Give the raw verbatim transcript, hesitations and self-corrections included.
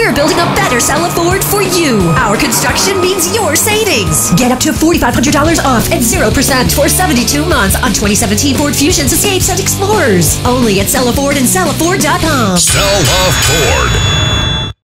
we're building a better Sella Ford for you. Our construction means your savings. Get up to four thousand five hundred dollars off at zero percent for seventy-two months on twenty seventeen Ford Fusions, Escapes, and Explorers. Only at Sella Ford and Sella Ford dot com. Sella Ford.